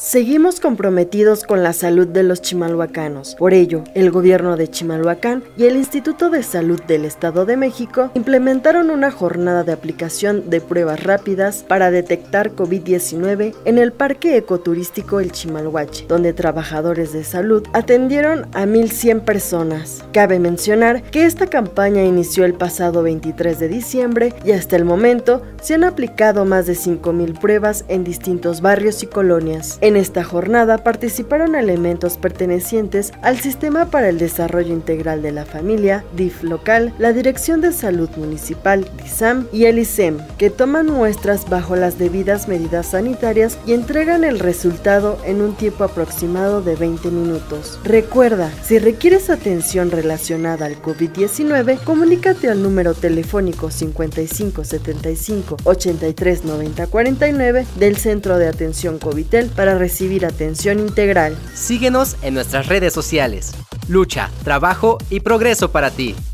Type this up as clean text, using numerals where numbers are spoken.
Seguimos comprometidos con la salud de los chimalhuacanos. Por ello, el gobierno de Chimalhuacán y el Instituto de Salud del Estado de México implementaron una jornada de aplicación de pruebas rápidas para detectar COVID-19 en el Parque Ecoturístico El Chimalhuache, donde trabajadores de salud atendieron a 1,100 personas. Cabe mencionar que esta campaña inició el pasado 23 de diciembre y hasta el momento se han aplicado más de 5,000 pruebas en distintos barrios y colonias. En esta jornada participaron elementos pertenecientes al Sistema para el Desarrollo Integral de la Familia, DIF local, la Dirección de Salud Municipal, DISAM, y el ISEM, que toman muestras bajo las debidas medidas sanitarias y entregan el resultado en un tiempo aproximado de 20 minutos. Recuerda, si requieres atención relacionada al COVID-19, comunícate al número telefónico 55 75 83 90 49 del Centro de Atención Covitel para recibir atención integral. Síguenos en nuestras redes sociales. Lucha, trabajo y progreso para ti.